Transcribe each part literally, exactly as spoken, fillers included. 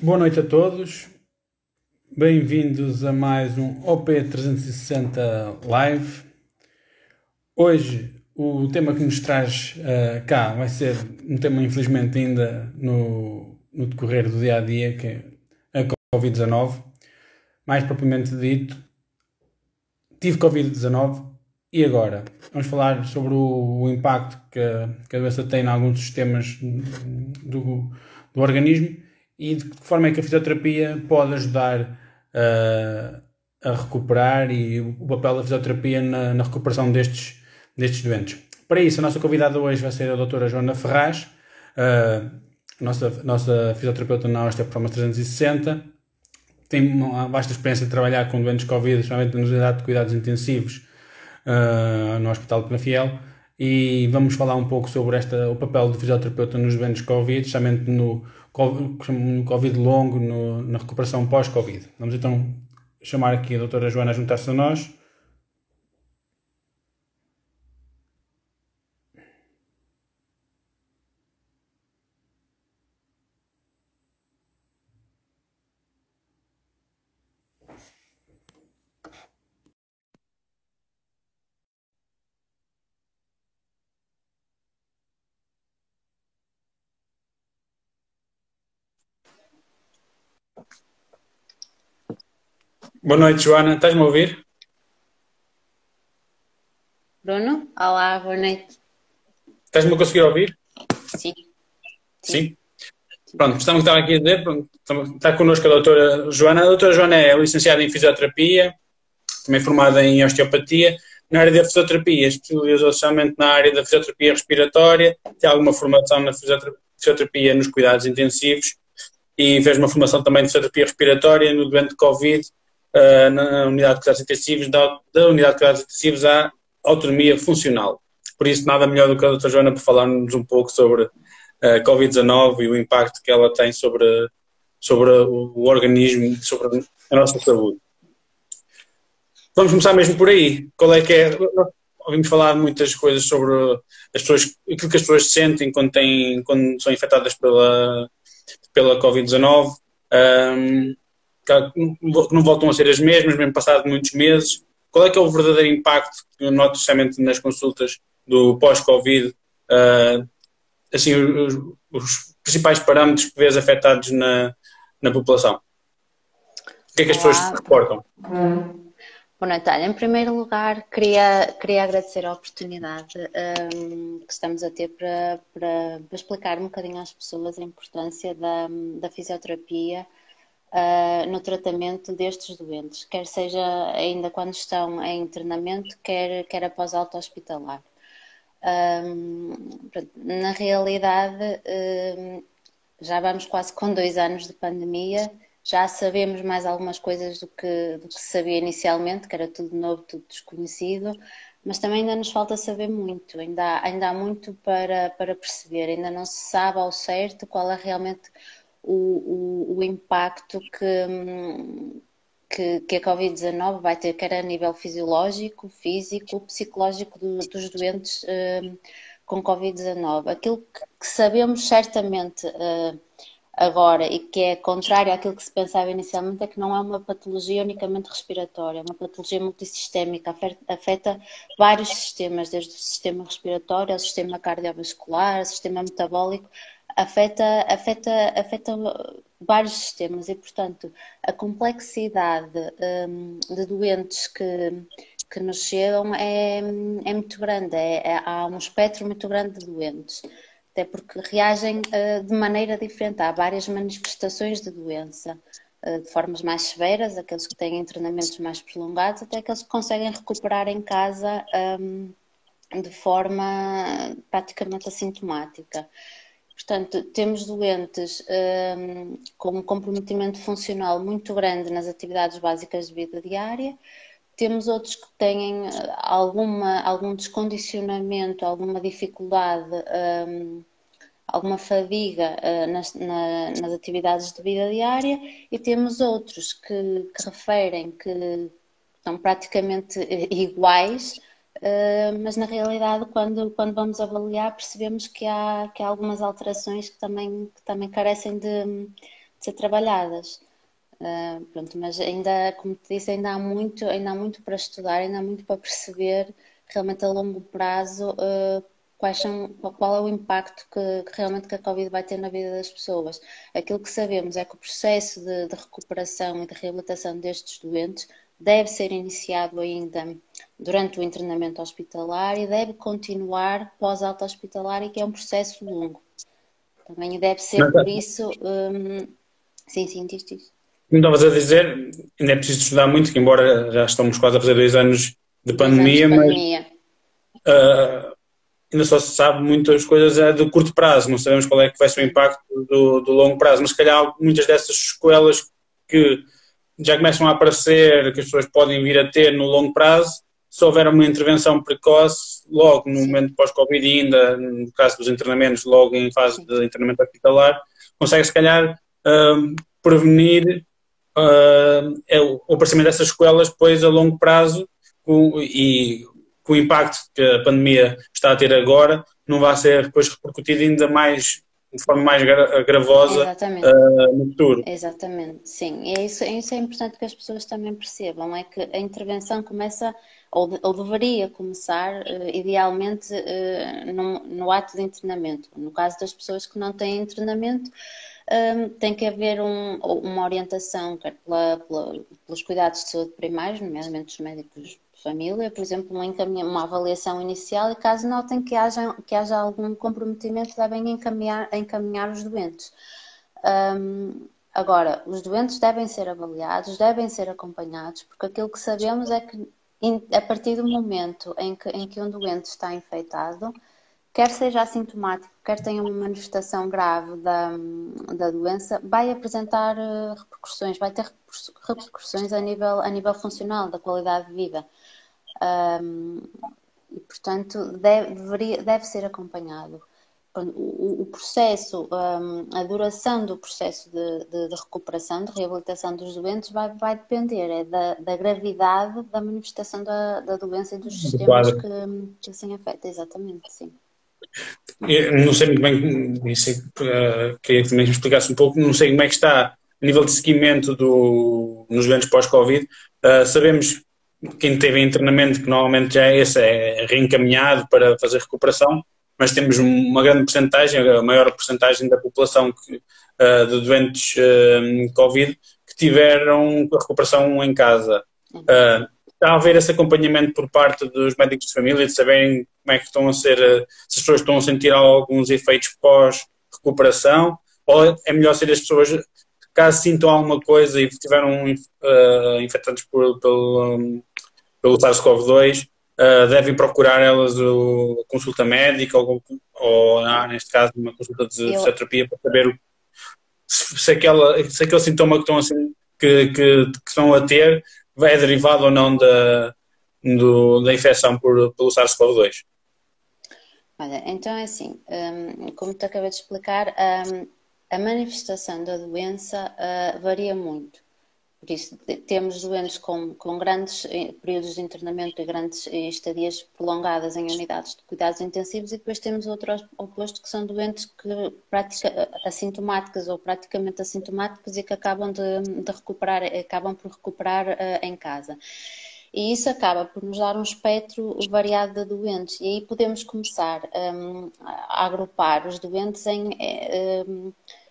Boa noite a todos, bem-vindos a mais um O P trezentos e sessenta Live. Hoje o tema que nos traz uh, cá vai ser um tema infelizmente ainda no, no decorrer do dia a dia, que é a covid dezanove. Mais propriamente dito, tive covid dezanove e agora? Vamos falar sobre o, o impacto que a, que a doença tem em alguns sistemas do, do organismo e de que forma é que a fisioterapia pode ajudar uh, a recuperar e o papel da fisioterapia na, na recuperação destes, destes doentes. Para isso, a nossa convidada hoje vai ser a doutora Joana Ferraz, uh, a nossa, nossa fisioterapeuta na Osteoperformance trezentos e sessenta. Tem uma vasta experiência de trabalhar com doentes Covid, especialmente na unidade de cuidados intensivos uh, no Hospital de Penafiel, e vamos falar um pouco sobre esta, o papel do fisioterapeuta nos doentes Covid, especialmente no, no Covid longo, no, na recuperação pós-Covid. Vamos então chamar aqui a doutora Joana a juntar-se a nós. Boa noite, Joana. Estás-me a ouvir? Bruno, olá, boa noite. Estás-me a conseguir ouvir? Sim. Sim. Sim. Pronto, estamos estava aqui a dizer, pronto, está connosco a doutora Joana. A doutora Joana é licenciada em fisioterapia, também formada em osteopatia. Na área da fisioterapia, especializou-se somente na área da fisioterapia respiratória, tem alguma formação na fisioterapia nos cuidados intensivos e fez uma formação também de fisioterapia respiratória no doente Covid, uh, na unidade de cuidados intensivos, da, da unidade de cuidados intensivos à autonomia funcional. Por isso, nada melhor do que a doutora Joana para falar-nos um pouco sobre a covid dezanove e o impacto que ela tem sobre, sobre o, o organismo e sobre a nossa saúde. Vamos começar mesmo por aí. Qual é que é? Ouvimos falar muitas coisas sobre as pessoas, aquilo que as pessoas sentem quando, têm, quando são infectadas pela, pela covid dezanove, um, que não voltam a ser as mesmas, mesmo passado muitos meses. Qual é que é o verdadeiro impacto que eu noto especialmente nas consultas do pós-Covid, uh, assim, os, os principais parâmetros que vês afetados na, na população? O que é que as pessoas Olá. reportam? Hum. Boa noite. Olha, em primeiro lugar, queria, queria agradecer a oportunidade um, que estamos a ter para, para, para explicar um bocadinho às pessoas a importância da, da fisioterapia uh, no tratamento destes doentes, quer seja ainda quando estão em internamento, quer, quer após alta hospitalar. Um, na realidade, um, já vamos quase com dois anos de pandemia, já sabemos mais algumas coisas do que, do que se sabia inicialmente, que era tudo novo, tudo desconhecido, mas também ainda nos falta saber muito, ainda há, ainda há muito para, para perceber, ainda não se sabe ao certo qual é realmente o, o, o impacto que, que, que a covid dezanove vai ter, quer a nível fisiológico, físico, psicológico do, dos doentes uh, com covid dezanove. Aquilo que, que sabemos certamente uh, agora e que é contrário àquilo que se pensava inicialmente é que não é uma patologia unicamente respiratória, é uma patologia multissistémica, afeta, afeta vários sistemas, desde o sistema respiratório ao sistema cardiovascular, ao sistema metabólico, afeta, afeta, afeta vários sistemas e, portanto, a complexidade um, de doentes que, que nos chegam é, é muito grande, é, é, há um espectro muito grande de doentes. Até porque reagem uh, de maneira diferente. Há várias manifestações de doença, uh, de formas mais severas, aqueles que têm treinamentos mais prolongados, até aqueles que conseguem recuperar em casa um, de forma praticamente assintomática. Portanto, temos doentes um, com um comprometimento funcional muito grande nas atividades básicas de vida diária. Temos outros que têm alguma, algum descondicionamento, alguma dificuldade, um, alguma fadiga uh, nas, na, nas atividades de vida diária e temos outros que, que referem que são praticamente iguais, uh, mas na realidade quando, quando vamos avaliar percebemos que há, que há algumas alterações que também, que também carecem de, de de ser trabalhadas. Uh, pronto, mas ainda, como te disse, ainda há muito, ainda há muito para estudar, ainda há muito para perceber realmente a longo prazo uh, quais são, qual é o impacto que, que realmente que a Covid vai ter na vida das pessoas. Aquilo que sabemos é que o processo de, de recuperação e de reabilitação destes doentes deve ser iniciado ainda durante o internamento hospitalar e deve continuar pós-alta hospitalar, e que é um processo longo. Também deve ser por isso... Um, sim, sim, diz isto. Como estavas a dizer, ainda é preciso estudar muito, que embora já estamos quase a fazer dois anos de pandemia, de mas pandemia. Uh, ainda só se sabe muitas coisas é de curto prazo, não sabemos qual é que vai ser o impacto do, do longo prazo, mas se calhar muitas dessas sequelas que já começam a aparecer, que as pessoas podem vir a ter no longo prazo, se houver uma intervenção precoce, logo no Sim. momento pós-Covid e ainda, no caso dos internamentos, logo em fase Sim. de internamento hospitalar, consegue se calhar uh, prevenir uh, é o, o aparecimento dessas sequelas depois a longo prazo com, e com o impacto que a pandemia está a ter agora não vai ser depois repercutido ainda mais de forma mais gravosa uh, no futuro. Exatamente, sim. E é isso, isso é importante que as pessoas também percebam, é que a intervenção começa, ou, de, ou deveria começar, uh, idealmente, uh, no, no ato de internamento. No caso das pessoas que não têm internamento, um, tem que haver um, uma orientação quer pela, pela, pelos cuidados de saúde primários, nomeadamente os médicos de família, por exemplo, uma, uma avaliação inicial, e caso notem que haja, que haja algum comprometimento, devem encaminhar, encaminhar os doentes. Um, agora, os doentes devem ser avaliados, devem ser acompanhados, porque aquilo que sabemos é que a partir do momento em que, em que um doente está infectado, quer seja assintomático, quer tenha uma manifestação grave da, da doença, vai apresentar uh, repercussões, vai ter repercussões a nível, a nível funcional, da qualidade de vida. Um, e, portanto, deve, deveria, deve ser acompanhado. O, o processo, um, a duração do processo de, de, de recuperação, de reabilitação dos doentes vai, vai depender é da, da gravidade da manifestação da, da doença e dos sistemas que, que assim afeta, exatamente, sim. Eu não sei muito bem, isso, uh, queria que também me explicasse um pouco, não sei como é que está a nível de seguimento do, nos doentes pós-Covid. Uh, sabemos quem teve internamento, que normalmente já é esse, é reencaminhado para fazer recuperação, mas temos uma grande porcentagem, a maior porcentagem da população que, uh, de doentes uh, Covid que tiveram a recuperação em casa. Uh, Está a haver esse acompanhamento por parte dos médicos de família, de saberem como é que estão a ser, se as pessoas estão a sentir alguns efeitos pós-recuperação, ou é melhor ser as pessoas, caso sintam alguma coisa e estiveram uh, infectadas por, pelo, um, pelo SARS-CoV dois, uh, devem procurar elas a consulta médica ou, ou ah, neste caso, uma consulta de fisioterapia para saber o, se, se, aquela, se aquele sintoma que estão, assim, que, que, que estão a ter é derivado ou não da, do, da infecção por, pelo SARS-CoV dois. Olha, então é assim, um, como te acabei de explicar, um, a manifestação da doença uh, varia muito. Por isso, temos doentes com, com grandes períodos de internamento e grandes estadias prolongadas em unidades de cuidados intensivos, e depois temos outro oposto, que são doentes que pratica, assintomáticos ou praticamente assintomáticos e que acabam de, de recuperar, acabam por recuperar uh, em casa. E isso acaba por nos dar um espectro variado de doentes, e aí podemos começar um, a agrupar os doentes em, um,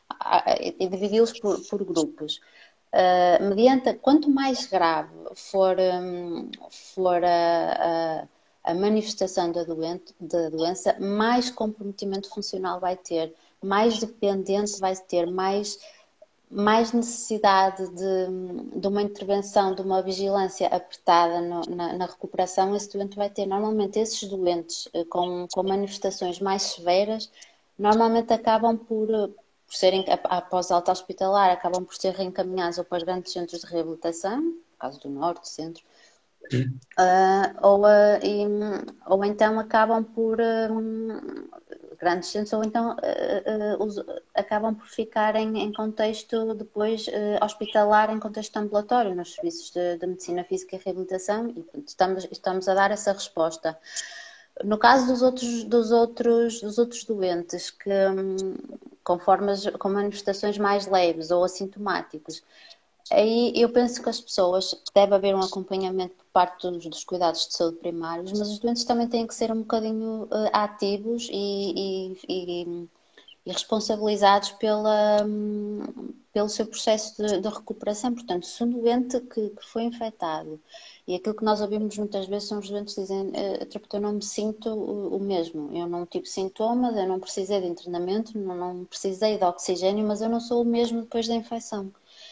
e dividi-los por, por grupos. Uh, mediante, quanto mais grave for, um, for a, a, a manifestação da, doente, da doença, mais comprometimento funcional vai ter, mais dependente vai ter, mais, mais necessidade de, de uma intervenção, de uma vigilância apertada no, na, na recuperação esse doente vai ter. Normalmente esses doentes uh, com, com manifestações mais severas, normalmente acabam por... por serem, após alta hospitalar, acabam por ser reencaminhados ou para os grandes centros de reabilitação, no caso do Norte, Centro, uh, ou, uh, e, ou então acabam por um, grandes centros, ou então uh, uh, os, acabam por ficar em, em contexto depois uh, hospitalar, em contexto ambulatório, nos serviços de, de medicina física e reabilitação, e portanto, estamos, estamos a dar essa resposta. No caso dos outros, dos outros, dos outros doentes que, com formas, com manifestações mais leves ou assintomáticas. Aí eu penso que as pessoas, deve haver um acompanhamento por parte dos, dos cuidados de saúde primários, mas os doentes também têm que ser um bocadinho uh, ativos e, e, e, e responsabilizados pela, um, pelo seu processo de, de recuperação. Portanto, se um doente que, que foi infectado, e aquilo que nós ouvimos muitas vezes são os doentes que dizem, eu não me sinto o, o mesmo, eu não tive sintomas, eu não precisei de internamento, não, não precisei de oxigênio, mas eu não sou o mesmo depois da infecção.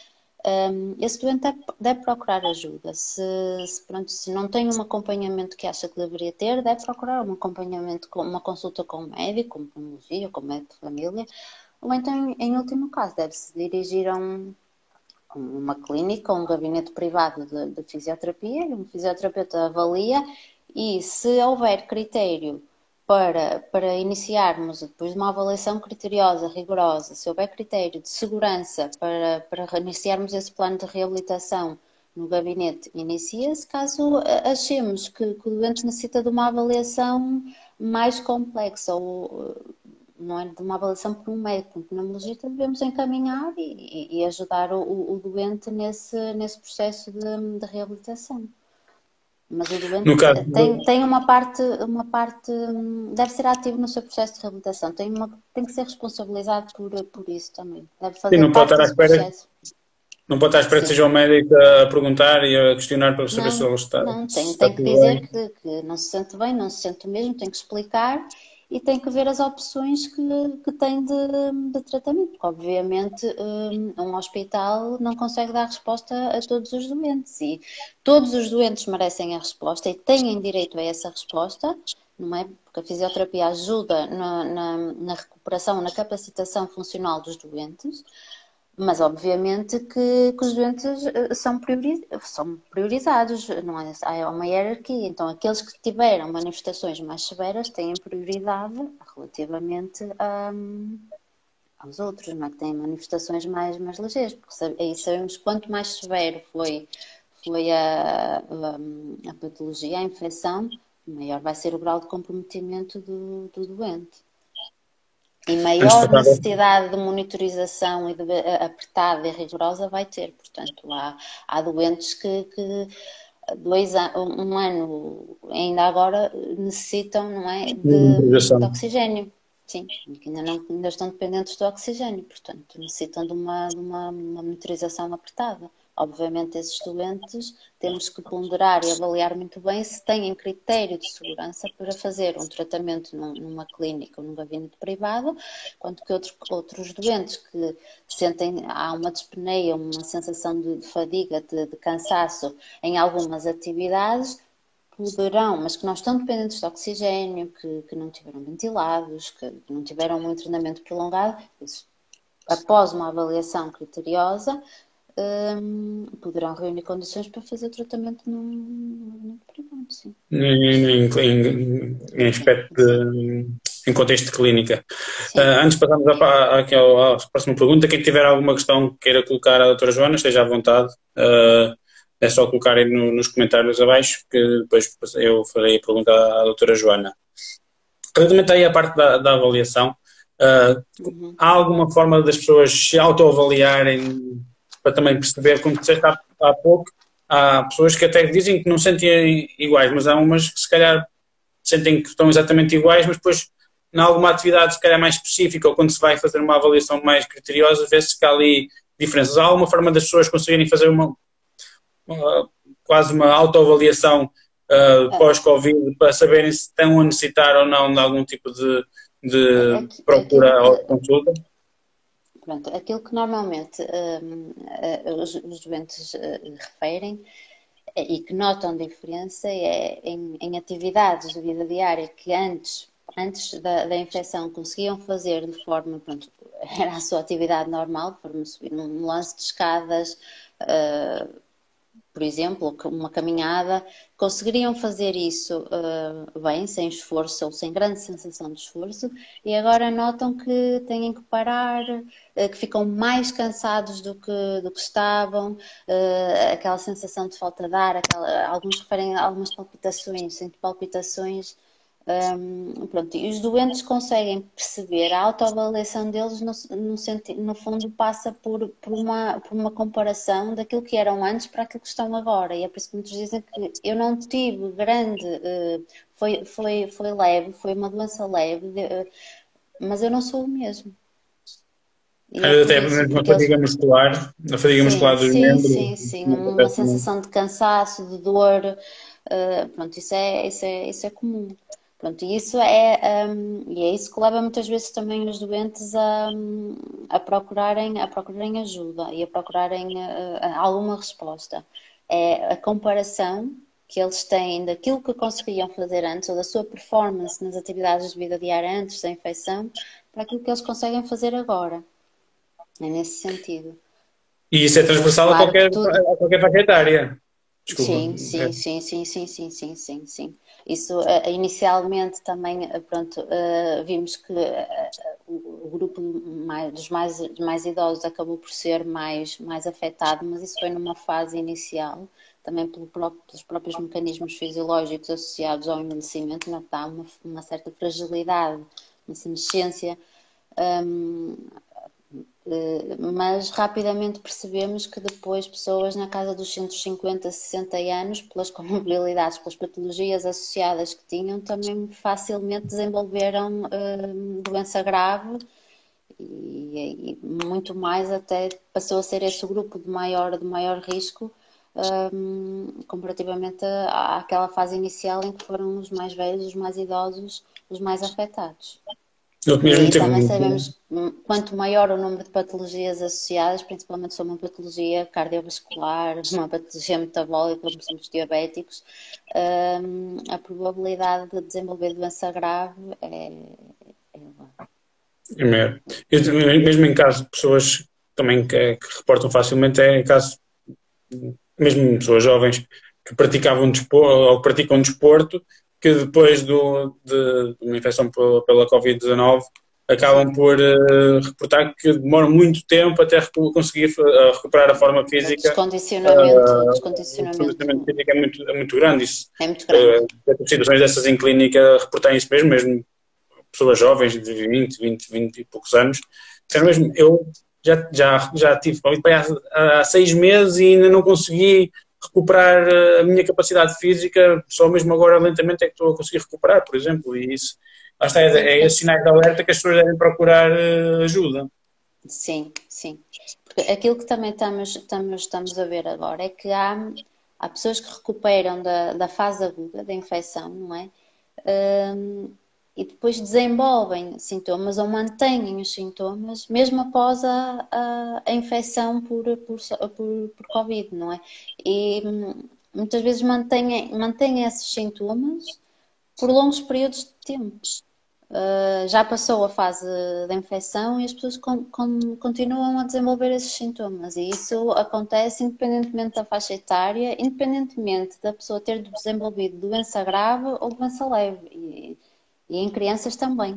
Um, esse doente deve, deve procurar ajuda. Se, se, pronto, se não tem um acompanhamento que acha que deveria ter, deve procurar um acompanhamento, com uma consulta com um médico, com pneumologia, com médico de família, ou então, em último caso, deve-se dirigir a um, uma clínica, um gabinete privado de, de fisioterapia, e um fisioterapeuta avalia, e se houver critério Para, para iniciarmos, depois de uma avaliação criteriosa, rigorosa, se houver critério de segurança para, para iniciarmos esse plano de reabilitação no gabinete, inicia-se. Caso achemos que, que o doente necessita de uma avaliação mais complexa ou não é, de uma avaliação por um médico, um pneumologista, devemos encaminhar e, e ajudar o, o doente nesse, nesse processo de, de reabilitação. Mas o No doente caso tem, do, tem uma parte, uma parte, deve ser ativo no seu processo de reabilitação, tem, uma, tem que ser responsabilizado por, por isso também, deve sim, fazer não pode parte estar à desse espera, processo. não pode estar à espera que Sim. seja o médico a perguntar e a questionar para saber se Não, ele está, não, se tem, está tem que tudo dizer bem. que, que não se sente bem, não se sente o mesmo, tem que explicar e tem que ver as opções que, que tem de, de tratamento, porque obviamente um, um hospital não consegue dar resposta a todos os doentes e todos os doentes merecem a resposta e têm direito a essa resposta, não é? Porque a fisioterapia ajuda na, na, na recuperação, na capacitação funcional dos doentes. Mas obviamente que, que os doentes são, priori são priorizados, não é? Há uma hierarquia, então aqueles que tiveram manifestações mais severas têm prioridade relativamente a, aos outros, não é? Que têm manifestações mais, mais ligeiras, porque aí sabemos que quanto mais severo foi, foi a, a, a patologia, a infecção, maior vai ser o grau de comprometimento do, do doente. E Antes maior passava. necessidade de monitorização e de, apertada e rigorosa vai ter. Portanto, há, há doentes que, que dois, um ano, ainda agora, necessitam, não é, de, de oxigênio. Sim, ainda, não, ainda estão dependentes do oxigênio, portanto, necessitam de uma, de uma, uma monitorização apertada. Obviamente, esses doentes temos que ponderar e avaliar muito bem se têm critério de segurança para fazer um tratamento num, numa clínica ou num gabinete privado, quanto que outros, outros doentes que sentem, há uma dispneia, uma sensação de, de fadiga, de, de cansaço em algumas atividades, poderão, mas que não estão dependentes de oxigênio, que, que não tiveram ventilados, que, que não tiveram um treinamento prolongado, isso, após uma avaliação criteriosa, um, poderão reunir condições para fazer o tratamento num, num privado, sim. Em, em, em aspecto de, em contexto de clínica. Uh, antes de passarmos à, à, à, à próxima pergunta, quem tiver alguma questão que queira colocar à doutora Joana, esteja à vontade. Uh, é só colocar aí no, nos comentários abaixo, que depois eu farei a pergunta à doutora Joana. Relativamente aí à parte da, da avaliação, uh, uhum. há alguma forma das pessoas se autoavaliarem para também perceber, como disseste há, há pouco, há pessoas que até dizem que não sentem iguais, mas há umas que se calhar sentem que estão exatamente iguais, mas depois, em alguma atividade se calhar mais específica, ou quando se vai fazer uma avaliação mais criteriosa, vê-se que há ali diferenças. Há alguma forma das pessoas conseguirem fazer uma, uma quase uma autoavaliação uh, pós-Covid para saberem se estão a necessitar ou não de algum tipo de, de aqui, procura aquilo, ou consulta? Pronto, aquilo que normalmente um, os, os doentes uh, referem e que notam diferença é em, em atividades de vida diária que antes, antes da, da infecção conseguiam fazer de forma, pronto, era a sua atividade normal, de forma subir num lance de escadas, uh, por exemplo, uma caminhada, conseguiriam fazer isso uh, bem, sem esforço ou sem grande sensação de esforço, e agora notam que têm que parar, uh, que ficam mais cansados do que, do que estavam, uh, aquela sensação de falta de ar, aquela, alguns referem a algumas palpitações, sentem palpitações Um, pronto, e os doentes conseguem perceber a autoavaliação deles no, no, senti- no fundo passa por, por, uma, por uma comparação daquilo que eram antes para aquilo que estão agora, e é por isso que muitos dizem que eu não tive grande, uh, foi, foi, foi leve, foi uma doença leve, de- uh, mas eu não sou o mesmo. E é por Até isso, mesmo a porque eles. fadiga muscular, a fadiga Sim, muscular dos sim, membros, sim, sim. não Uma acontece muito. sensação de cansaço, de dor, uh, pronto, isso é, isso é, isso é comum. Pronto, e isso é, um, e é isso que leva muitas vezes também os doentes a, um, a procurarem, a procurarem ajuda e a procurarem uh, alguma resposta. É a comparação que eles têm daquilo que conseguiam fazer antes, ou da sua performance nas atividades de vida diária antes da infecção, para aquilo que eles conseguem fazer agora. É nesse sentido. E isso é Uh, transversal a claro que qualquer, tudo. a qualquer faixa etária. Desculpa. Sim, sim, sim, sim, sim, sim, sim, sim, sim. Isso eh, inicialmente também, eh, pronto, eh, vimos que eh, o, o grupo mais, dos mais, dos mais idosos acabou por ser mais, mais afetado, mas isso foi numa fase inicial, também pelo próprio, pelos próprios mecanismos fisiológicos associados ao envelhecimento, não dá uma, uma certa fragilidade, uma senescência. hum, eh, mas rapidamente percebemos que depois pessoas na casa dos cento e cinquenta, sessenta anos, pelas comorbilidades, pelas patologias associadas que tinham, também facilmente desenvolveram eh, doença grave e, e muito mais até passou a ser esse o grupo de maior, de maior risco um, comparativamente à, àquela fase inicial em que foram os mais velhos, os mais idosos, os mais afetados. Eu E mesmo aí teve também um. sabemos que quanto maior o número de patologias associadas, principalmente se for uma patologia cardiovascular, uma patologia metabólica, como somos diabéticos, hum, a probabilidade de desenvolver doença grave é, é elevada. É mesmo. Eu, mesmo em caso de pessoas também que, que reportam facilmente, é em caso, mesmo pessoas jovens que praticavam desporto, ou praticam desporto, que depois do, de, de uma infecção pela, pela covid dezanove acabam Sim, por uh, reportar que demoram muito tempo até recu- conseguir uh, recuperar a forma o física. descondicionamento, o Uh, o descondicionamento condicionamento físico é muito, é muito grande. Isso, é muito grande. uh, situações dessas em clínica reportarem isso mesmo, mesmo pessoas jovens de vinte, vinte, vinte e poucos anos, disseram Sim. mesmo, eu já, já, já tive Covid há, há seis meses e ainda não consegui recuperar a minha capacidade física, só mesmo agora lentamente é que estou a conseguir recuperar, por exemplo, e isso, lá está, é, Sim, é esse sinais de alerta que as pessoas devem procurar uh, ajuda. sim, sim. Porque aquilo que também estamos, estamos, estamos a ver agora é que há, há pessoas que recuperam da, da fase aguda da infecção, não é? Hum, e depois desenvolvem sintomas ou mantêm os sintomas mesmo após a, a, a infecção por, por, por, por Covid, não é? E hum, muitas vezes mantêm, mantêm esses sintomas por longos períodos de tempo. Uh, já passou a fase da infecção e as pessoas con con continuam a desenvolver esses sintomas. E isso acontece independentemente da faixa etária, independentemente da pessoa ter desenvolvido doença grave ou doença leve. E, e em crianças também.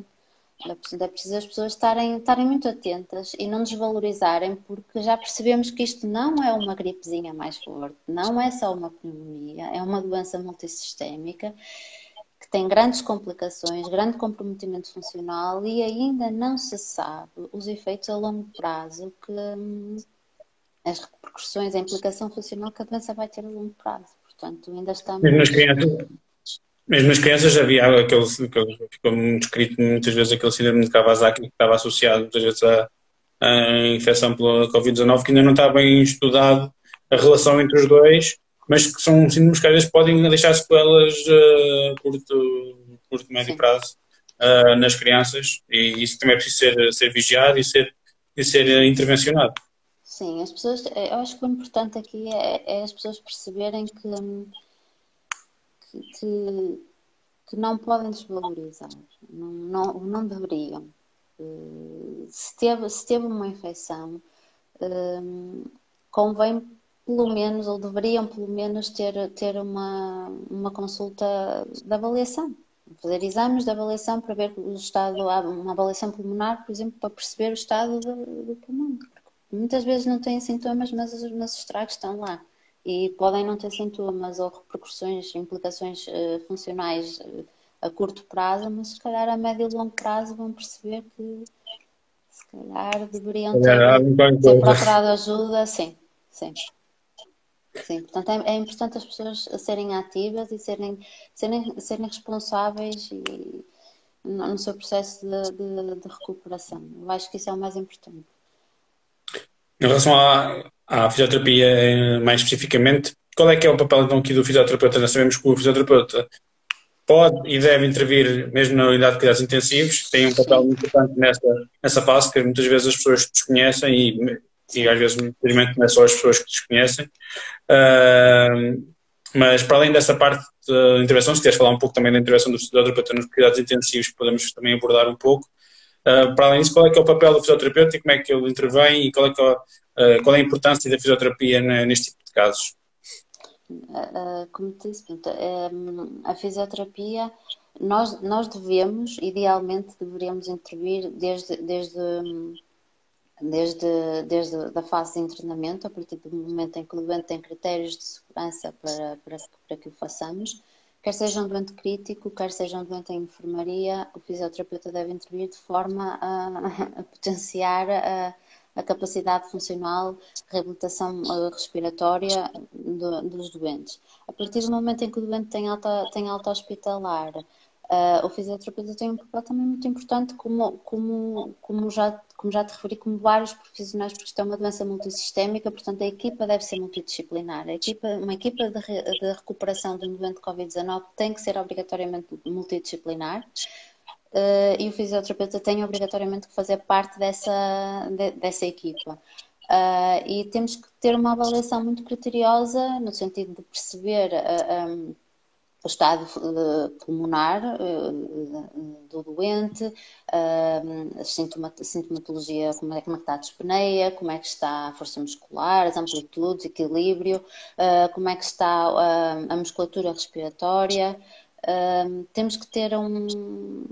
É preciso as pessoas estarem, estarem muito atentas e não desvalorizarem, porque já percebemos que isto não é uma gripezinha mais forte, não é só uma pneumonia, é uma doença multissistémica que tem grandes complicações, grande comprometimento funcional e ainda não se sabe os efeitos a longo prazo, que hum, as repercussões, a implicação funcional que a doença vai ter a longo prazo. Portanto, ainda Mesmo nas estamos. crianças, mesmo nas crianças havia aquele, aquele ficou muito escrito muitas vezes aquele síndrome de Kawasaki que estava associado muitas vezes a, a infecção pela covid dezanove, que ainda não está bem estudado a relação entre os dois, mas que são síndromes que às vezes podem deixar sequelas a curto, curto, médio Sim, prazo uh, nas crianças, e isso também é preciso ser, ser vigiado e ser, e ser uh, intervencionado. sim, as pessoas, eu acho que o importante aqui é, é as pessoas perceberem que, hum, que, que, que não podem desvalorizar, não, não, não deveriam. Uh, se, teve, se teve uma infecção, um, convém pelo menos, ou deveriam pelo menos ter, ter uma, uma consulta de avaliação. Fazer exames de avaliação para ver o estado, uma avaliação pulmonar, por exemplo, para perceber o estado do, do pulmão. Porque muitas vezes não têm sintomas, mas os, mas os estragos estão lá. E podem não ter sintomas ou repercussões, implicações uh, funcionais uh, a curto prazo, mas se calhar a médio e longo prazo vão perceber que se calhar deveriam ter, Olha, há muita ter coisa. procurado ajuda, sim, sim. Sim, portanto é, é importante as pessoas serem ativas e serem, serem, serem responsáveis e, no, no seu processo de, de, de recuperação. Eu acho que isso é o mais importante. Em relação à, à fisioterapia, eh, mais especificamente, qual é que é o papel então aqui do fisioterapeuta? Nós sabemos que o fisioterapeuta pode e deve intervir mesmo na unidade de cuidados intensivos, tem um papel Sim, muito importante nessa, nessa fase que muitas vezes as pessoas desconhecem e, e sim. às vezes, infelizmente, não é só as pessoas que desconhecem. Uh, mas para além dessa parte da intervenção, se queres falar um pouco também da intervenção do fisioterapeuta nos cuidados intensivos, podemos também abordar um pouco. Uh, para além disso, qual é que é o papel do fisioterapeuta e como é que ele intervém e qual é, que é, uh, qual é a importância da fisioterapia neste tipo de casos? Uh, como te disse, pronto, um, a fisioterapia, nós, nós devemos, idealmente, deveríamos intervir desde, desde, desde, desde a fase de internamento, a partir do momento em que o doente tem critérios de segurança para, para, para que o façamos. Quer seja um doente crítico, quer seja um doente em enfermaria, o fisioterapeuta deve intervir de forma a, a potenciar a, a capacidade funcional, reabilitação uh, respiratória do, dos doentes. A partir do momento em que o doente tem alta, tem alta hospitalar, uh, o fisioterapeuta tem um papel também muito importante, como, como, como, já, como já te referi, como vários profissionais, porque isto é uma doença multissistémica, portanto a equipa deve ser multidisciplinar. A equipa, uma equipa de, re, de recuperação de um doente de covid dezanove tem que ser obrigatoriamente multidisciplinar. Uh, e o fisioterapeuta tem obrigatoriamente que fazer parte dessa, de, dessa equipa. Uh, e temos que ter uma avaliação muito criteriosa no sentido de perceber uh, um, o estado uh, pulmonar uh, do doente, uh, a sintomatologia, como é, como é que está a dispneia, como é que está a força muscular, as amplitudes, equilíbrio, uh, como é que está uh, a musculatura respiratória. Uh, temos que ter um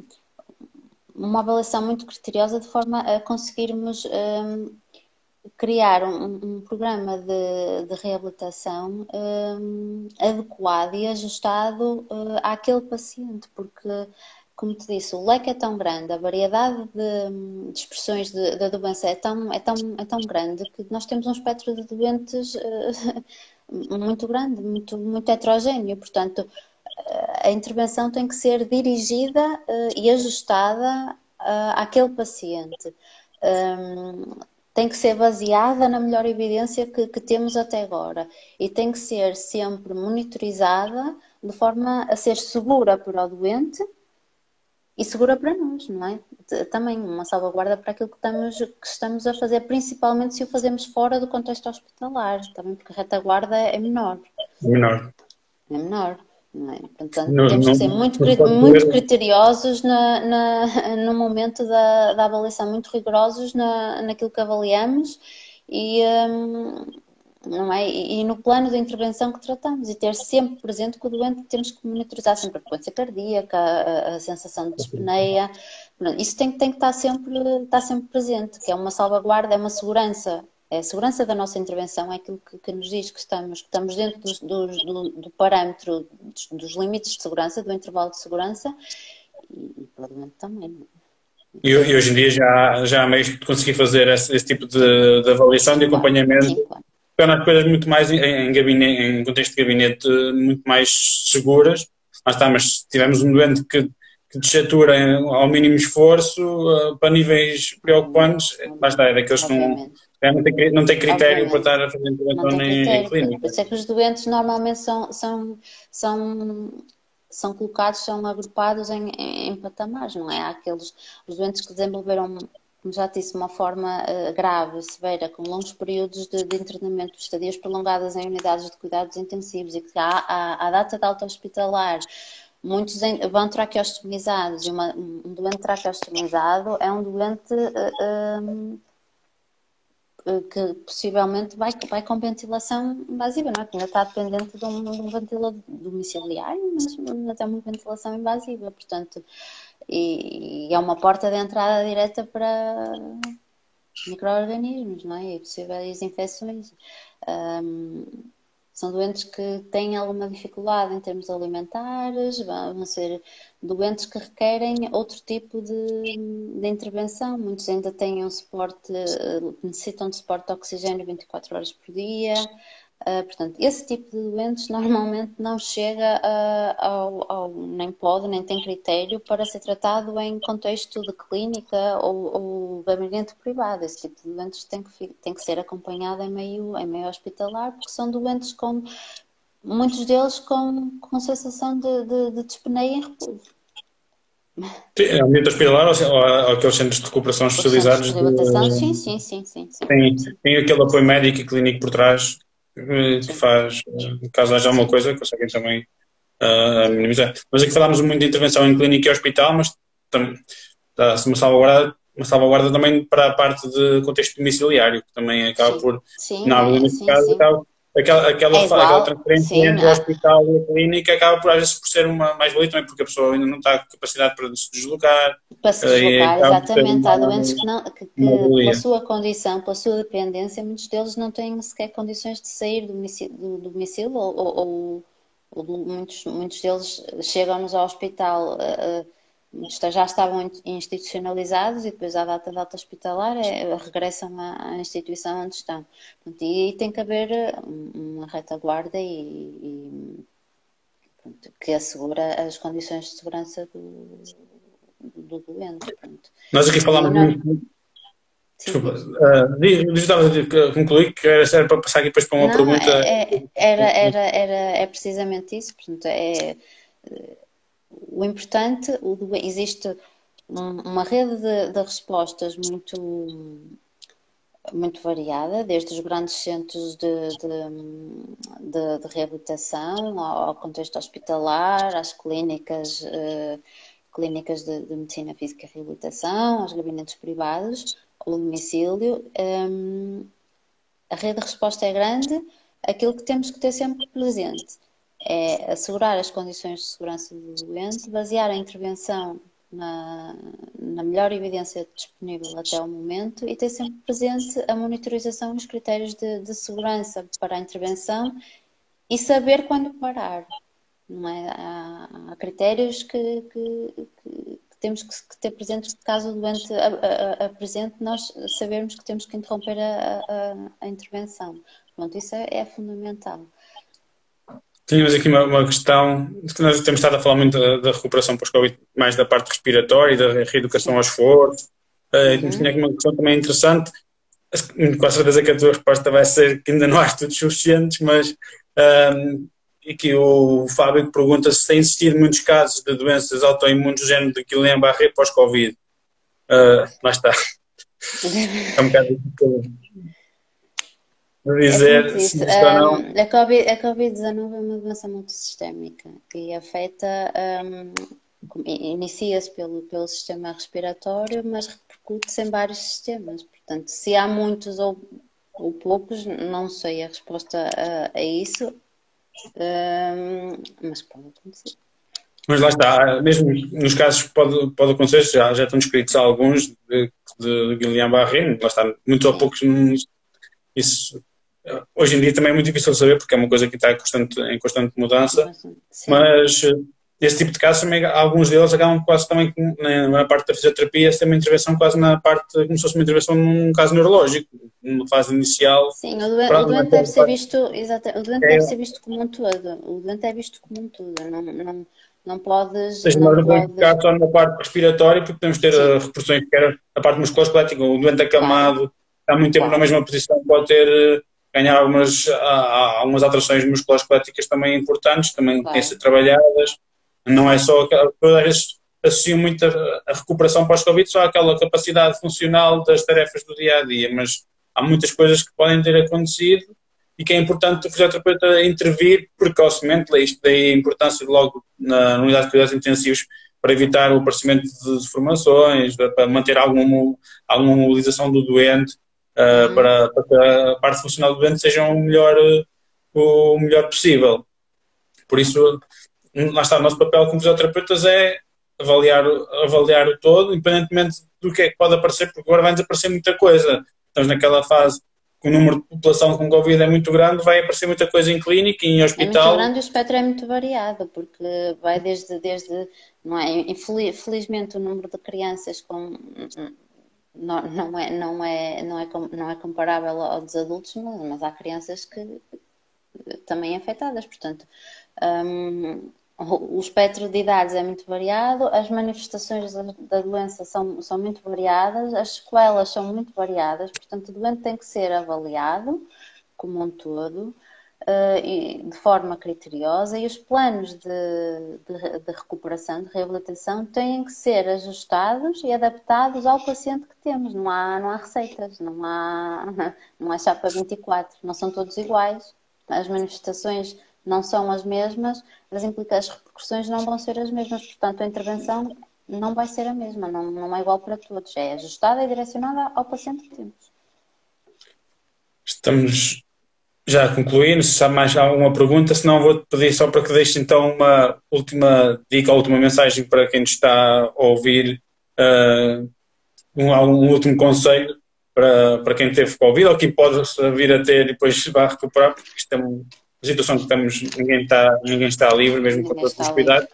uma avaliação muito criteriosa de forma a conseguirmos um, criar um, um programa de, de reabilitação um, adequado e ajustado uh, àquele paciente, porque, como te disse, o leque é tão grande, a variedade de, de expressões da doença é tão, é, tão, é tão grande que nós temos um espectro de doentes uh, muito grande, muito, muito heterogéneo, portanto a intervenção tem que ser dirigida uh, e ajustada uh, àquele paciente. Um, tem que ser baseada na melhor evidência que, que temos até agora e tem que ser sempre monitorizada de forma a ser segura para o doente e segura para nós, não é? Também uma salvaguarda para aquilo que estamos, que estamos a fazer, principalmente se o fazemos fora do contexto hospitalar, também porque a retaguarda é menor. Menor. É menor. Não é? Portanto, Não, temos não, que ser muito, não pode muito ser. criteriosos na, na, no momento da, da avaliação, muito rigorosos na, naquilo que avaliamos e, um, não é? E, e no plano de intervenção que tratamos e ter sempre presente que o doente temos que monitorizar sempre a frequência cardíaca, a, a sensação de dispneia. Isso tem, tem que estar sempre, estar sempre presente, que é uma salvaguarda, é uma segurança. É a segurança da nossa intervenção, é aquilo que, que nos diz que estamos, que estamos dentro dos, dos, do, do parâmetro dos, dos limites de segurança, do intervalo de segurança e, e para o doente também. Não é? E, e hoje em dia já, já há meios de conseguir fazer esse, esse tipo de, de avaliação, de Claro, acompanhamento, sim, claro. torna as coisas muito mais em, em, gabinete, em contexto de gabinete muito mais seguras. Mas está, mas se tivermos um doente que, que desatura ao mínimo esforço uh, para níveis preocupantes, lá está, é daqueles que não, Obviamente. não, tem, não tem critério para Obviamente. estar a fazer Não intervenção tem em, em critério. Por clínica. isso é que os doentes normalmente são, são, são, são colocados, são agrupados em, em, em patamares, não é? Há aqueles, os doentes que desenvolveram, como já disse, uma forma uh, grave, severa, com longos períodos de, de internamento, estadias prolongadas em unidades de cuidados intensivos e que há, há, há data de alta hospitalar, muitos vão traqueostomizados e uma, um doente traqueostomizado é um doente uh, um, que possivelmente vai, vai com ventilação invasiva, não é? Que ainda está dependente de um, de um ventilador domiciliário, mas, mas é uma ventilação invasiva, portanto, e, e é uma porta de entrada direta para micro-organismos, não é? E possíveis infecções. Um, São doentes que têm alguma dificuldade em termos alimentares, vão ser doentes que requerem outro tipo de, de intervenção. Muitos ainda têm um suporte, necessitam de suporte de oxigênio vinte e quatro horas por dia. Uh, portanto, esse tipo de doentes normalmente não chega a, ao, ao, nem pode, nem tem critério para ser tratado em contexto de clínica ou, ou gabinete privado. Esse tipo de doentes tem que, tem que ser acompanhado em meio, em meio hospitalar, porque são doentes com, muitos deles com, com sensação de, de, de dispneia em repouso. Sim, é um ambiente hospitalar ou, ou, ou aqueles centros de recuperação especializados? De... Sim, sim, sim, sim, sim. Tem, sim. tem aquele apoio médico e clínico por trás que sim. faz, caso haja alguma coisa, conseguem também uh, minimizar. Mas aqui falámos muito de intervenção em clínica e hospital, mas também dá-se uma salvaguarda, uma salvaguarda também para a parte de contexto domiciliário, que também acaba sim. por, sim, na é, nesse sim, caso, sim. acaba, aquela, aquela, é aquela transferência sim, entre o hospital e a clínica acaba por, às vezes, por ser uma mais-valia também, porque a pessoa ainda não está com capacidade para se deslocar. Para se deslocar, exatamente. Há doentes que, não, que, que pela sua condição, pela sua dependência, muitos deles não têm sequer condições de sair do domicílio, do domicílio ou, ou, ou muitos, muitos deles chegam-nos ao hospital, uh, muitos já estavam institucionalizados e depois à data de alta hospitalar é, regressam à, à instituição onde estão. Portanto, e aí tem que haver uma retaguarda e, e pronto, que assegura as condições de segurança do do doente. Pronto. Nós aqui falámos não... muito. Desculpa, uh, estava a concluir que era, era para passar aqui depois para uma não, pergunta. É, era, era, era, é precisamente isso. Portanto, é, o importante, o, existe um, uma rede de, de respostas muito, muito variada, desde os grandes centros de, de, de, de reabilitação ao, ao contexto hospitalar, às clínicas. Uh, clínicas de, de medicina física e reabilitação, aos gabinetes privados, ao domicílio. Um, a rede de resposta é grande. Aquilo que temos que ter sempre presente é assegurar as condições de segurança do doente, basear a intervenção na, na melhor evidência disponível até o momento e ter sempre presente a monitorização e os critérios de, de segurança para a intervenção e saber quando parar. Não é? Há, há critérios que, que, que temos que ter presentes caso o doente apresente, nós sabermos que temos que interromper a, a, a intervenção. Pronto, isso é, é fundamental. Tínhamos aqui uma, uma questão, que nós temos estado a falar muito da, da recuperação pós-Covid, mais da parte respiratória e da reeducação Sim. ao esforço. Uh, uhum. Tinha aqui uma questão também interessante, com a certeza que a tua resposta vai ser que ainda não há estudos suficientes, mas um, e que o Fábio pergunta se tem existido muitos casos de doenças autoimunes do género de Guillain-Barré pós-Covid. Uh, lá está. É um bocado difícil de dizer é se isto ou não. Um, a Covid, a Covid dezanove é uma doença multissistémica e afeta, um, inicia-se pelo, pelo sistema respiratório, mas repercute-se em vários sistemas. Portanto, se há muitos ou, ou poucos, não sei a resposta a, a isso. Um, mas pode acontecer. Mas lá está, mesmo nos casos que pode, pode acontecer, já, já estão descritos alguns de, de Guillain-Barré, lá está, muito ou poucos, isso hoje em dia também é muito difícil de saber porque é uma coisa que está em constante, em constante mudança, Sim. mas esse tipo de casos também, alguns deles acabam quase também na parte da fisioterapia, se tem uma intervenção quase na parte, como se fosse uma intervenção num caso neurológico, numa fase inicial. Sim, o doente, o doente deve ser visto, exato, o doente é, deve ser visto como um todo, o doente é visto como um todo, não, não, não podes... Seja, não nós podes... ficar só na parte respiratória porque podemos ter Sim. repercussões que era a parte musculoesquelética, o doente acamado, claro. está muito tempo claro. na mesma posição, pode ter, ganhar algumas, algumas alterações musculoesqueléticas também importantes, também claro. têm de ser trabalhadas. Não é só aquela, às vezes associo muito a, a recuperação pós-Covid só àquela capacidade funcional das tarefas do dia a dia, mas há muitas coisas que podem ter acontecido e que é importante o fisioterapeuta intervir precocemente, isto daí a importância de logo na unidade de cuidados intensivos para evitar o aparecimento de deformações, para manter alguma, alguma mobilização do doente, uh, uhum. para, para que a parte funcional do doente seja o melhor, o melhor possível. Por isso, lá está, o nosso papel como fisioterapeutas é avaliar, avaliar o todo, independentemente do que é que pode aparecer, porque agora vai desaparecer muita coisa. Estamos naquela fase o número de população com Covid é muito grande, vai aparecer muita coisa em clínica e em hospital. É muito grande e o espectro é muito variado, porque vai desde, desde não é, infelizmente o número de crianças com, não, não, é, não, é, não, é, não é comparável ao dos adultos, mas, mas há crianças que também afetadas, portanto, um, o espectro de idades é muito variado, as manifestações da, da doença são, são muito variadas, as sequelas são muito variadas, portanto, o doente tem que ser avaliado como um todo, uh, e de forma criteriosa, e os planos de, de, de recuperação, de reabilitação, têm que ser ajustados e adaptados ao paciente que temos. Não há, não há receitas, não há, não há chapa vinte e quatro, não são todos iguais. As manifestações não são as mesmas, as, as repercussões não vão ser as mesmas, portanto a intervenção não vai ser a mesma, não, não é igual para todos, é ajustada e direcionada ao paciente que temos. Estamos já a concluir, se há mais alguma pergunta, senão vou-te pedir só para que deixes então uma última dica, uma última mensagem para quem nos está a ouvir, uh, um, um último conselho para, para quem teve Covid ou quem pode vir a ter e depois vai recuperar, porque isto é uma situação que estamos, ninguém está, ninguém está livre, mesmo com todos os cuidados.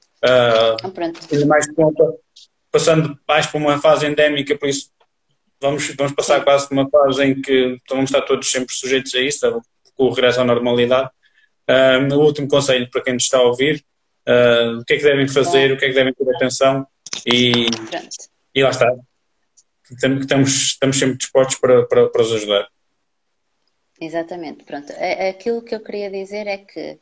Uh, ainda mais conta, passando mais para uma fase endémica, por isso vamos, vamos passar Sim. quase uma fase em que vamos estar todos sempre sujeitos a isso, com o regresso à normalidade. Uh, o último conselho para quem nos está a ouvir, uh, o que é que devem fazer, é. o que é que devem ter atenção e, e lá está. Estamos, estamos sempre dispostos para, para, para os ajudar. Exatamente, pronto. Aquilo que eu queria dizer é que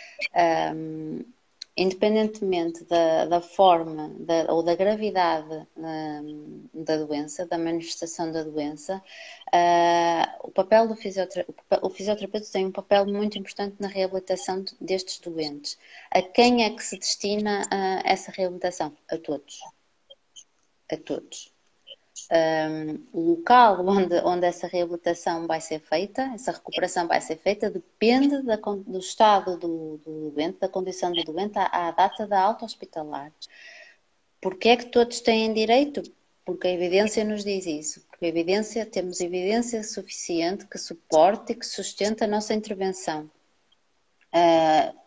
um, independentemente da, da forma da, ou da gravidade um, da doença, da manifestação da doença, uh, o papel do fisioterapeuta, o fisioterapeuta tem um papel muito importante na reabilitação destes doentes. A quem é que se destina uh, essa reabilitação? A todos. A todos. Um, o local onde, onde essa reabilitação vai ser feita, essa recuperação vai ser feita, depende da, do estado do, do doente, da condição do doente à, à data da alta hospitalar. Porquê é que todos têm direito? Porque a evidência nos diz isso. Porque a evidência, temos evidência suficiente que suporte e que sustenta a nossa intervenção. Uh,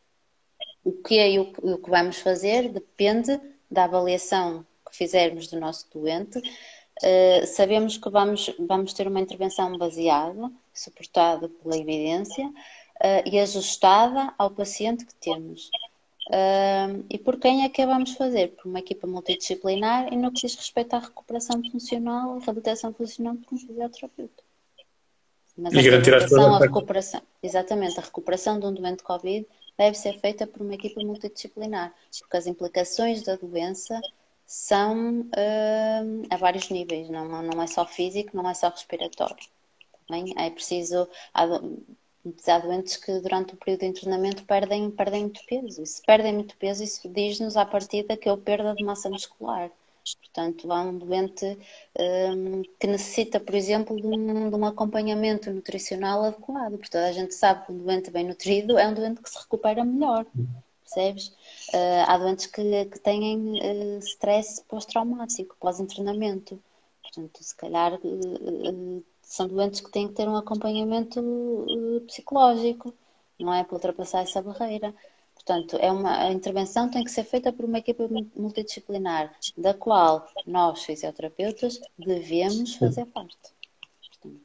o que é e o, o que vamos fazer depende da avaliação que fizermos do nosso doente. Uh, sabemos que vamos, vamos ter uma intervenção baseada, suportada pela evidência uh, e ajustada ao paciente que temos. Uh, e por quem é que a vamos fazer? Por uma equipa multidisciplinar e no que diz respeito à recuperação funcional, à reabilitação funcional por um fisioterapeuta. Mas e a garantir as reabilitação, a recuperação, exatamente, a recuperação de um doente Covid deve ser feita por uma equipa multidisciplinar, porque as implicações da doença são uh, a vários níveis, não, não é só físico, não é só respiratório. Também é preciso, há, há doentes que durante o período de internamento perdem, perdem muito peso, e se perdem muito peso, isso diz-nos à partida que é a perda de massa muscular. Portanto, há um doente um, que necessita, por exemplo, de um, de um acompanhamento nutricional adequado, porque toda a gente sabe que um doente bem nutrido é um doente que se recupera melhor. Percebes? Uh, há doentes que, que têm uh, stress pós-traumático, pós-internamento. Portanto, se calhar uh, uh, são doentes que têm que ter um acompanhamento uh, psicológico, não é? Para ultrapassar essa barreira. Portanto, é uma, a intervenção tem que ser feita por uma equipa multidisciplinar, da qual nós, fisioterapeutas, devemos fazer parte. Portanto,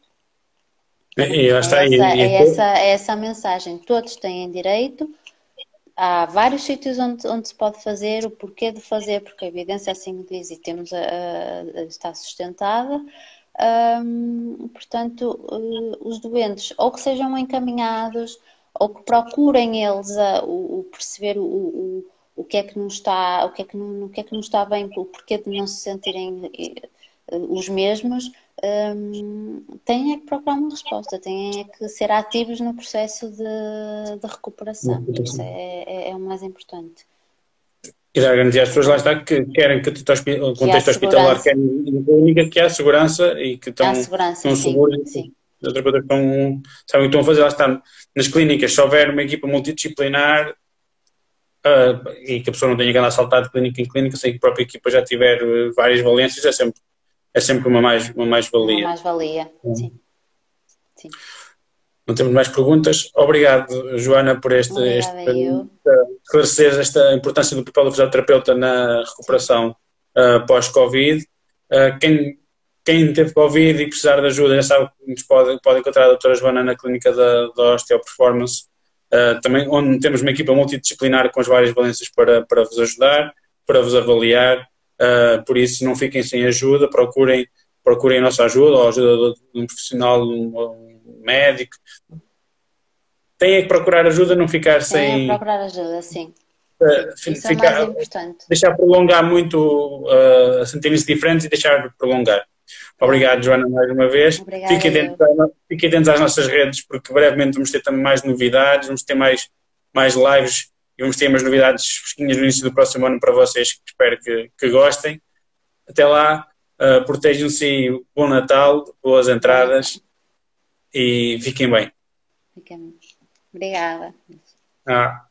e, é, está, essa, e, e... é, essa, é essa a mensagem. Todos têm direito. Há vários sítios onde, onde se pode fazer, o porquê de fazer, porque a evidência assim diz e temos a, a, está sustentada. Um, portanto, uh, os doentes, ou que sejam encaminhados, ou que procurem eles a, o, o perceber o, o, o que é que não está, o que é que não, o que é que não está bem, o porquê de não se sentirem uh, os mesmos. Um, têm é que procurar uma resposta, têm é que ser ativos no processo de, de recuperação. Isso é, é, é o mais importante. E dar garantia às pessoas, lá está, que querem que o contexto hospitalar, querem em clínica, que há segurança e que estão, segurança, estão sim, seguros. Sim. As terapeutas estão, sabem o que estão a fazer, lá está. Nas clínicas, se houver uma equipa multidisciplinar uh, e que a pessoa não tenha que andar a saltar de clínica em clínica, sem que a própria equipa já tiver uh, várias valências, é sempre É sempre uma mais uma mais-valia. Uma mais-valia, sim. Sim. Não temos mais perguntas. Obrigado, Joana, por este, este Obrigada eu. esclarecer esta importância do papel do fisioterapeuta na recuperação uh, pós-Covid. Uh, quem, quem teve Covid e precisar de ajuda, já sabe que nos pode, pode encontrar a doutora Joana na clínica da, da Osteoperformance, uh, também, onde temos uma equipa multidisciplinar com as várias valências para, para vos ajudar, para vos avaliar. Uh, por isso, não fiquem sem ajuda, procurem, procurem a nossa ajuda ou a ajuda de um profissional, um, médico. Tem que procurar ajuda, não ficar sem... Tem que procurar ajuda, sim. Uh, sim. Isso ficar, é o mais importante. Deixar prolongar muito, uh, sentirem-se diferentes e deixar prolongar. Obrigado, Joana, mais uma vez. Fiquem atentos, fiquem atentos às nossas redes, porque brevemente vamos ter também mais novidades, vamos ter mais, mais lives e vamos ter umas novidades fresquinhas no início do próximo ano para vocês, que espero que, que gostem. Até lá, uh, protejam-se e bom Natal, boas entradas. E fiquem bem. Fiquem. Obrigada. Ah.